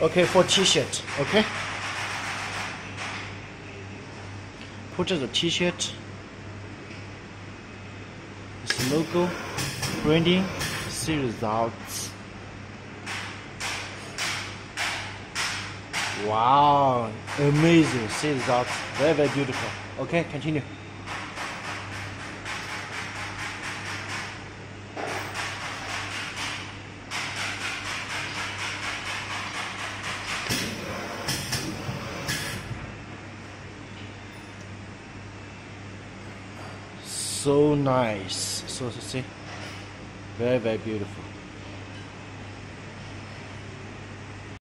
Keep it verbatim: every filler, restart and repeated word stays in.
Okay, for t-shirt. Okay. Put the t-shirt. This logo, branding, see results. Wow, amazing! See results, very very beautiful. Okay, continue. So nice. So, so see, very very beautiful.